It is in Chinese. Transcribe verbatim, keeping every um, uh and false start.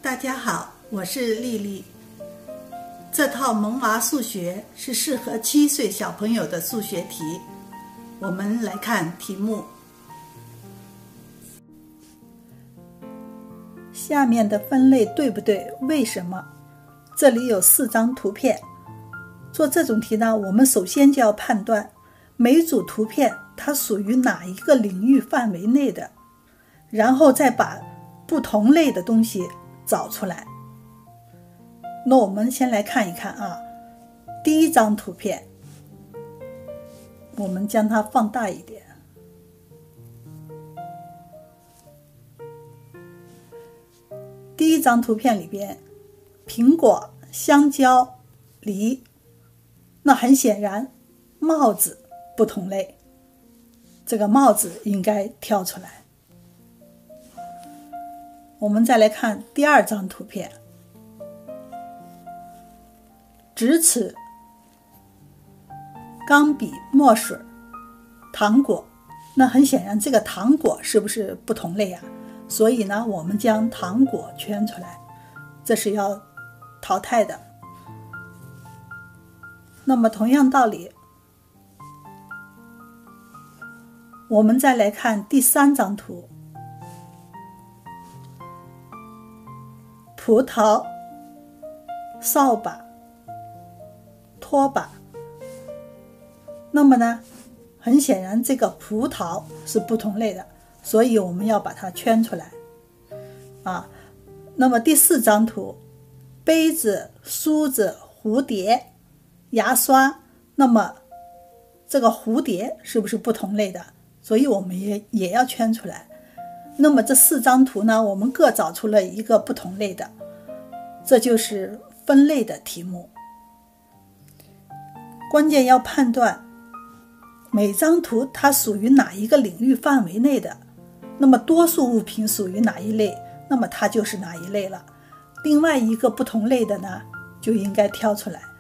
大家好，我是丽丽。这套萌娃数学是适合七岁小朋友的数学题。我们来看题目。下面的分类对不对？为什么？这里有四张图片。做这种题呢，我们首先就要判断每组图片它属于哪一个领域范围内的，然后再把不同类的东西找出来。那我们先来看一看啊，第一张图片，我们将它放大一点。第一张图片里边，苹果、香蕉、梨，那很显然，帽子不同类，这个帽子应该挑出来。我们再来看第二张图片，直尺、钢笔、墨水、糖果，那很显然这个糖果是不是不同类啊？所以呢，我们将糖果圈出来，这是要淘汰的。那么同样道理，我们再来看第三张图，葡萄、扫把、拖把。那么呢，很显然这个葡萄是不同类的，所以我们要把它圈出来啊。那么第四张图，杯子、梳子、蝴蝶、牙刷，那么这个蝴蝶是不是不同类的？所以我们也也要圈出来。那么这四张图呢，我们各找出了一个不同类的，这就是分类的题目。关键要判断每张图它属于哪一个领域范围内的，那么多数物品属于哪一类，那么它就是哪一类了。另外一个不同类的呢，就应该挑出来。